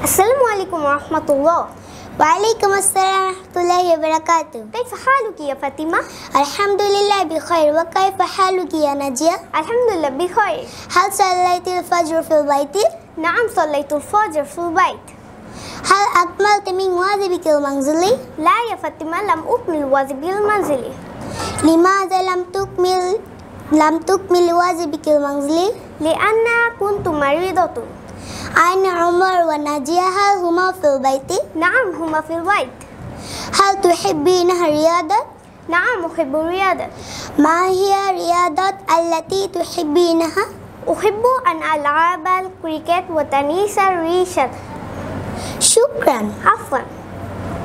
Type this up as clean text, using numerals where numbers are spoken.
Assalamualaikum warahmatullah. Waalaikumsalam warahmatullahi wabarakatuh. كيف حالك يا فاطمة؟ الحمد لله بخير. وكيف حالك يا نجية؟ الحمد لله بخير. هل صليت الفجر في البيت؟ نعم صليت الفجر في البيت. هل أكملت من واجبك المنزلي؟ لا يا فاطمة، لم أكمل واجبي المنزلي. لماذا لم تكمل واجبك المنزلي؟ لأن كنت مريضة. أين عمر ونجية؟ هل هما في البيت؟ نعم هما في البيت. هل تحبين الرياضة؟ نعم أحب الرياضة. ما هي الرياضات التي تحبينها؟ أحب أن ألعب الكريكت وتنس الريشة. شكرا. عفوا.